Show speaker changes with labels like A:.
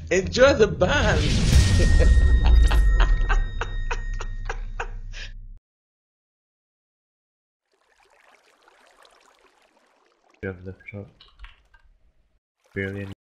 A: Enjoy the band.
B: You have the shot. Barely any.